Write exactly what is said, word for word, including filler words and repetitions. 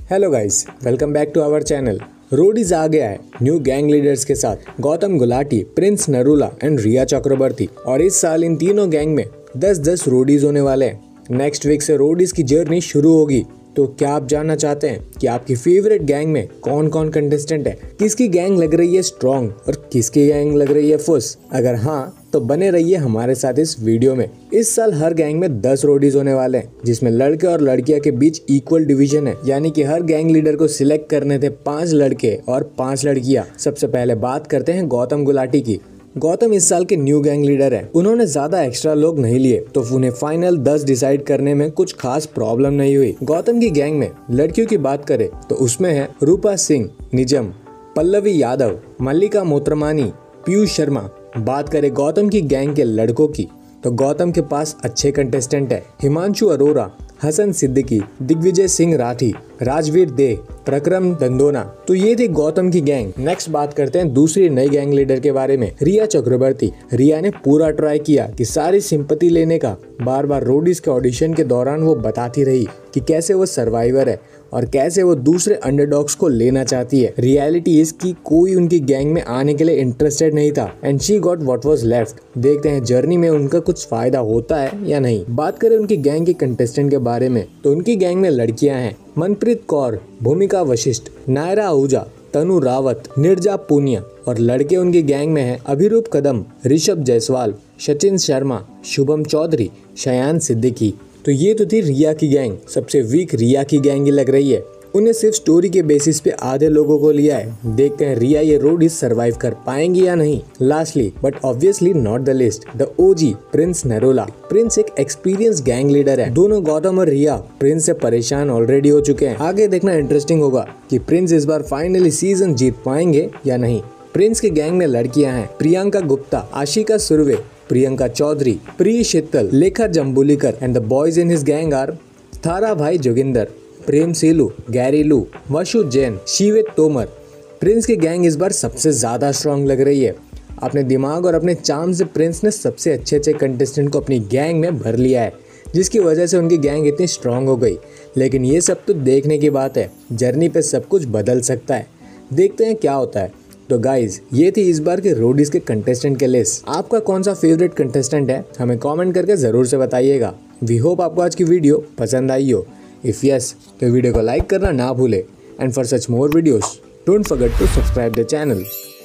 Hello guys, welcome back to our channel. Roadies आ गया है न्यू गैंग लीडर्स के साथ गौतम गुलाटी, प्रिंस नरूला एंड रिया चक्रवर्ती। और इस साल इन तीनों गैंग में दस दस रोडीज होने वाले हैं। नेक्स्ट वीक से रोडीज की जर्नी शुरू होगी। तो क्या आप जानना चाहते हैं कि आपकी फेवरेट गैंग में कौन कौन कंटेस्टेंट है, किसकी गैंग लग रही है स्ट्रॉन्ग और किसकी गैंग लग रही है फुस? अगर हाँ तो बने रहिए हमारे साथ इस वीडियो में। इस साल हर गैंग में दस रोडीज होने वाले हैं, जिसमें लड़के और लड़कियां के बीच इक्वल डिवीजन है, यानी कि हर गैंग लीडर को सिलेक्ट करने थे पांच लड़के और पांच लड़कियां। सबसे पहले बात करते हैं गौतम गुलाटी की। गौतम इस साल के न्यू गैंग लीडर हैं। उन्होंने ज्यादा एक्स्ट्रा लोग नहीं लिए, तो उन्हें फाइनल दस डिसाइड करने में कुछ खास प्रॉब्लम नहीं हुई। गौतम की गैंग में लड़कियों की बात करें तो उसमें है रूपा सिंह निजम, पल्लवी यादव, मल्लिका मोत्रमानी, पीयूष शर्मा। बात करें गौतम की गैंग के लड़कों की तो गौतम के पास अच्छे कंटेस्टेंट है। हिमांशु अरोरा, हसन सिद्दीकी, दिग्विजय सिंह राठी, राजवीर दे, प्रक्रम दंदोना। तो ये थी गौतम की गैंग। नेक्स्ट बात करते हैं दूसरी नई गैंग लीडर के बारे में, रिया चक्रवर्ती। रिया ने पूरा ट्राई किया कि सारी सिंपैथी लेने का। बार बार रोडीज के ऑडिशन के दौरान वो बताती रही कि कैसे वो सर्वाइवर है और कैसे वो दूसरे अंडरडॉग्स को लेना चाहती है। रियलिटी इसकी कोई उनकी गैंग में आने के लिए इंटरेस्टेड नहीं था and she got what was left. देखते हैं जर्नी में उनका कुछ फायदा होता है या नहीं। बात करें उनकी गैंग के कंटेस्टेंट के बारे में तो उनकी गैंग में लड़कियां हैं मनप्रीत कौर, भूमिका वशिष्ठ, नायरा आहूजा, तनु रावत, निर्जा पूनिया। और लड़के उनकी गैंग में हैं अभिरूप कदम, ऋषभ जायसवाल, सचिन शर्मा, शुभम चौधरी, शयान सिद्दीकी। तो ये तो थी रिया की गैंग। सबसे वीक रिया की गैंग ही लग रही है। उन्हें सिर्फ स्टोरी के बेसिस पे आधे लोगों को लिया है। देखते हैं रिया ये रोडीज सरवाइव कर पाएंगी या नहीं। Lastly but obviously not the list, the OG Prince Narula. Prince एक एक्सपीरियंस गैंग लीडर है। दोनों गौतम और रिया प्रिंस से परेशान ऑलरेडी हो चुके हैं। आगे देखना इंटरेस्टिंग होगा कि प्रिंस इस बार फाइनली सीजन जीत पाएंगे या नहीं। प्रिंस की गैंग में लड़कियां हैं Priyanka Gupta, Ashika Surve, Priyanka Chaudhary, Priya Sheetal, Lekha Jambulikar and the boys in his gang are Thara Bhai Joginder, Prem Selu, Gary Lu, Vashu Jain, Shivet Tomar. Prince की गैंग इस बार सबसे ज्यादा स्ट्रॉन्ग लग रही है। अपने दिमाग और अपने चार्म से प्रिंस ने सबसे अच्छे अच्छे कंटेस्टेंट को अपनी गैंग में भर लिया है, जिसकी वजह से उनकी गैंग इतनी स्ट्रॉन्ग हो गई। लेकिन ये सब तो देखने की बात है, जर्नी पे सब कुछ बदल सकता है। देखते हैं क्या होता है। तो गाइज ये थी इस बार के रोडीज के कंटेस्टेंट के लिस्ट। आपका कौन सा फेवरेट कंटेस्टेंट है हमें कमेंट करके जरूर से बताइएगा। वी होप आपको आज की वीडियो पसंद आई हो। इफ यस तो वीडियो को लाइक करना ना भूले and for such more videos don't forget to subscribe the channel.